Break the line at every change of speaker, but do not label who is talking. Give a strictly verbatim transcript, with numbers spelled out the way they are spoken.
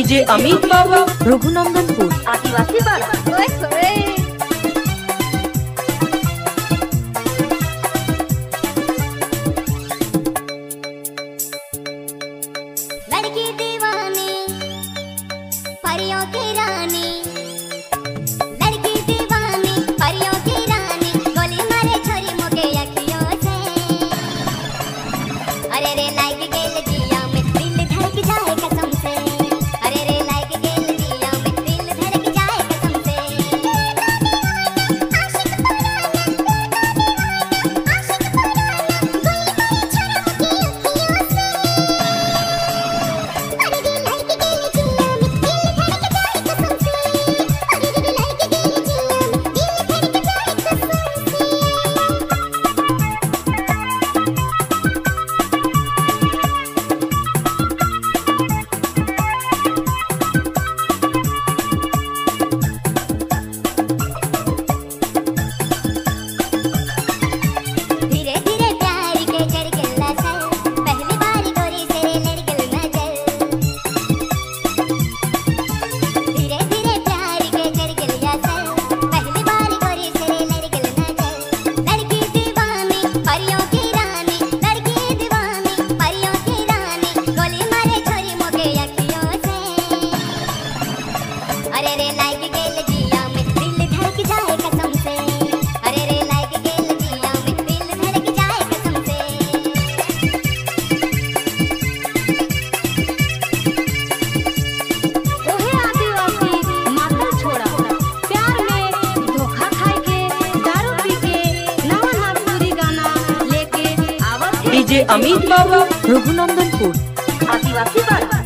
DJ Amit बाबू रघुनंदनपुर
आदिवासी पाड़ा।
लड़की दीवानी परियों की रानी, लड़की दीवानी परियों की रानी, गोली मारे छोरी मोके अखियों से। अरे रे लाइक गेल जिया में दिल धड़क जाए कसम से, अरे रे लाइक गेल जिया में दिल धड़क जाए कसम से। अरे रे लाइक गेल जिया में दिल धड़क जाए कसम से, अरे रे लाइक गेल जिया में दिल धड़क जाए कसम से।
ओहे आदिवासी मातल छोड़ा, प्यार में धोखा खाए के, दारू पी के, नवा नागपुरी गाना लेके आवत है।
डीजे अमित बाबू रघुनंदनपुर
आदिवासी पाड़ा।